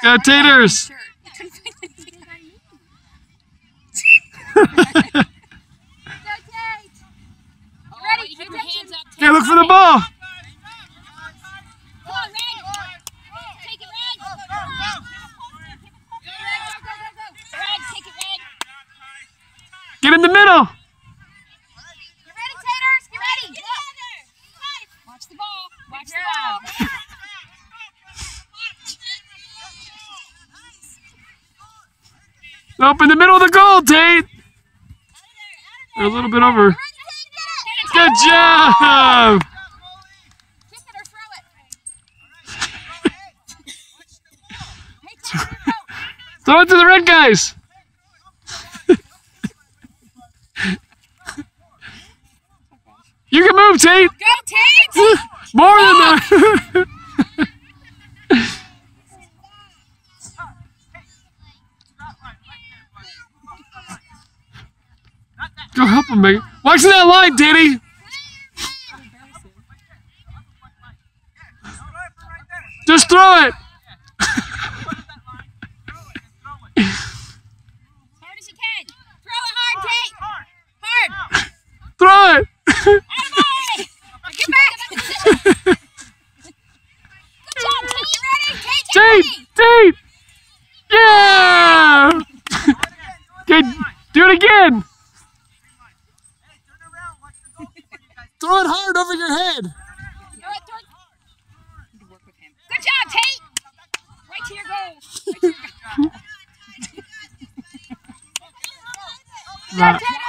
Go Taters! Okay, look for the ball! Get in the middle! Get ready, Taters! Get ready! Get in there! Watch the ball! Watch the ball! Up in the middle of the goal, Tate! A little bit over. Good job! Kick it or throw it. Throw it to the red guys! You can move, Tate! Go, Tate! More than that! Go help him, Megan. Watch that line, Diddy! Just throw it! Hard as you can. Throw it hard, Tate! Hard! Throw it! Get back! Good job, Tate! You ready? Tate, Tate! Tate! Yeah! Okay, do it again! Throw it hard over your head! Throw it. You can work with him. Good job, Tate! Right to your goal. Right to your goal. Right.